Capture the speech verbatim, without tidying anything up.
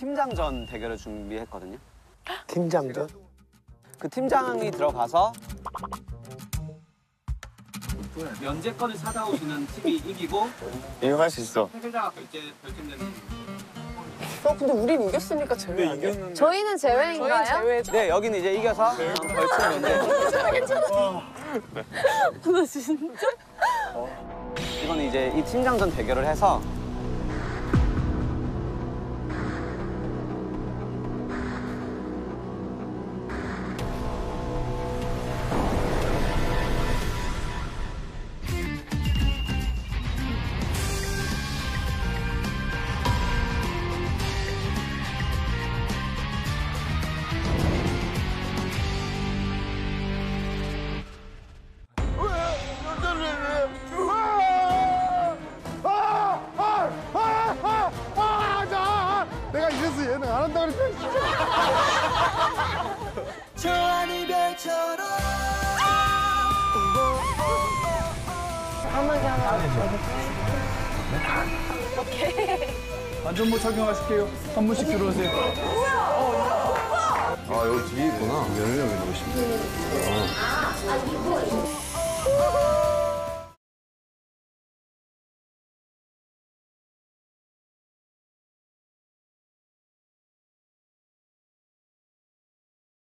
팀장전 대결을 준비했거든요. 팀장전? 그 팀장이 들어가서 면제권을 찾아오시는 팀이 이기고 이거 할 수 있어. 패배자가 결제 결정되는. 어, 근데 우린 이겼으니까 제외 아니야? 저희는 제외인가요? 저희 제외죠? 네, 여기는 이제 이겨서 벌칙 면제. 나 진짜? 이거는 이제 이 팀장전 대결을 해서 내가 이래서 얘는 안 한다 그랬지. 저한 이별처럼 한마디 하면 안전모 착용하실게요. 한 분씩 들어오세요. 아 여기 뒤에 있구나. 몇 명이 들어오시면.